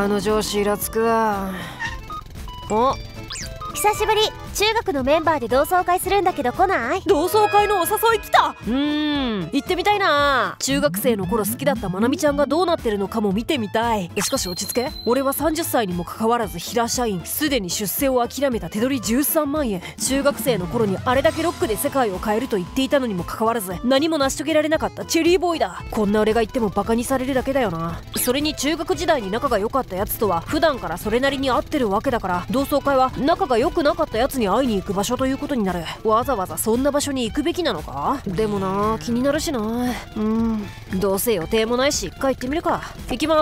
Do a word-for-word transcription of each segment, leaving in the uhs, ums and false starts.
あの上司イラつくわ。 お、久しぶり。中学のメンバーで同窓会するんだけど来ない？ 同窓会のお誘い来た。うーん、行ってみたいな。中学生の頃好きだったまなみちゃんがどうなってるのかも見てみたい。しかし落ち着け。俺はさんじゅっさいにもかかわらず平社員、すでに出世を諦めた手取りじゅうさんまんえん。中学生の頃にあれだけロックで世界を変えると言っていたのにもかかわらず何も成し遂げられなかったチェリーボーイだ。こんな俺が言ってもバカにされるだけだよな。それに中学時代に仲が良かったやつとは普段からそれなりに会ってるわけだから、同窓会は仲が良くなかったやつに会いに行く場所ということになる。わざわざそんな場所に行くべきなのか。でもな、気になるしな。うん、どうせ予定もないし一回行ってみるか。行きます。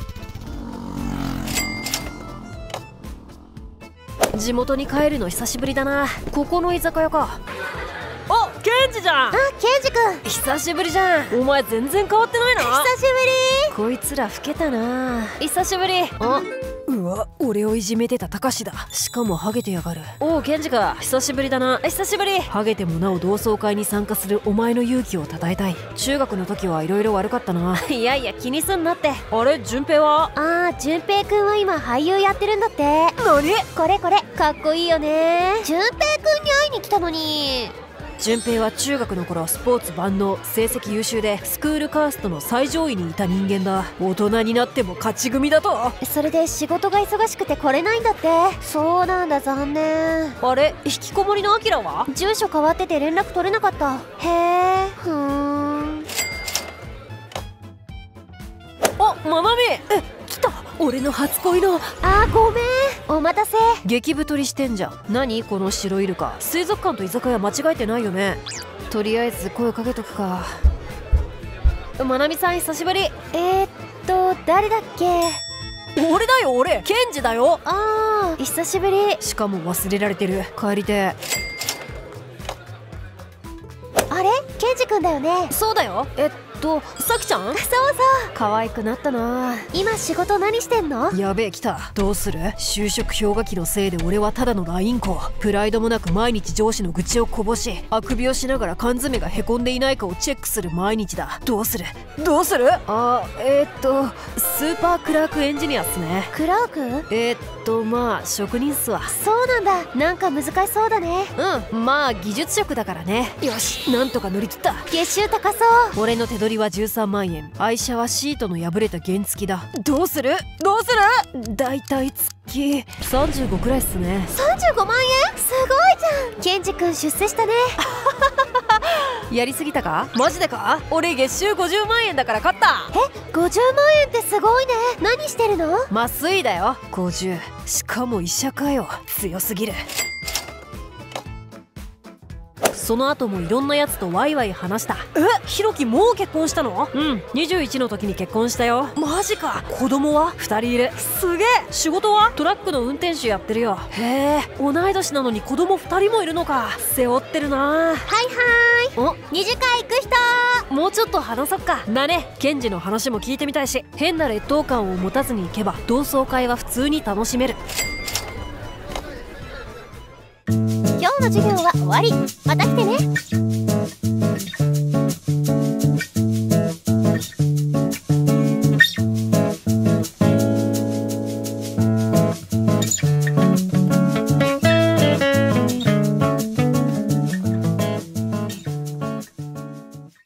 地元に帰るの久しぶりだな。ここの居酒屋か。あ、ケンジじゃん。 あ、ケンジ君久しぶりじゃん。お前全然変わってないな。 久しぶり。 こいつら老けたな。久しぶり。あ、うわ、俺をいじめてたたかしだ。しかもハゲてやがる。おう、ケンジか。久しぶりだな。久しぶり。ハゲてもなお同窓会に参加するお前の勇気を称えたい。中学の時はいろいろ悪かったな。いやいや、気にすんなって。あれ、順平は？ あー、順平君は今俳優やってるんだって。 何？ これこれ、かっこいいよね。順平君に会いに来たのに。 順平は中学の頃スポーツ万能、成績優秀でスクールカーストの最上位にいた人間だ。大人になっても勝ち組だと。 それで仕事が忙しくて来れないんだって。そうなんだ、残念。 あれ、引きこもりのアキラは？ 住所変わってて連絡取れなかった。へえ、ふーん。 あ、まなみ。え、来た。俺の初恋の。 あー、ごめん、お待たせ。 激太りしてんじゃん。何この白イルカ。水族館と居酒屋間違えてないよね。とりあえず声かけとくか。まなみさん、久しぶり。 えー、っと誰だっけ？ 俺だよ、俺。ケンジだよ。 あー、久しぶり。 しかも忘れられてる。帰りて。 あれ、ケンジ君だよね。 そうだよ。えっとさきちゃん。 そうそう、 可愛くなったな。 今仕事何してんの？ やべえ、来た。どうする？就職氷河期のせいで俺はただのラインコ。プライドもなく毎日上司の愚痴をこぼし、あくびをしながら缶詰がへこんでいないかをチェックする毎日だ。どうする？どうする？あ、えー、っとスーパークラークエンジニアっすね。 クラーク？ えー、っとまあ職人っすわ。 そうなんだ。なんか難しそうだね。 うん、まあ技術職だからね。よし、なんとか乗り切った。 月収高そう。 俺の手取りはじゅうさんまんえん。愛車はシートの破れた原付きだ。どうする？どうする？だいたい月さんじゅうごくらいっすね。 さんじゅうごまんえん？すごいじゃん。ケンジ君出世したね。 やりすぎたか？マジでか？俺月収ごじゅうまんえんだから勝った。 え、ごじゅうまんえんってすごいね。何してるの？ 麻酔だよ。ごじゅう。しかも医者かよ。強すぎる。その後もいろんなやつとワイワイ話した。え、ひろきもう結婚したの？うん、にじゅういちの時に結婚したよ。マジか。子供はふたりいる。すげえ。仕事はトラックの運転手やってるよ。へえ、同い年なのに子供ふたりもいるのか。背負ってるな。 はいはーい。 お、 二次会行く人？ もうちょっと話そっか。だね。ケンジの話も聞いてみたいし、変な劣等感を持たずに行けば同窓会は普通に楽しめる。 今日の授業は終わり。また来てね。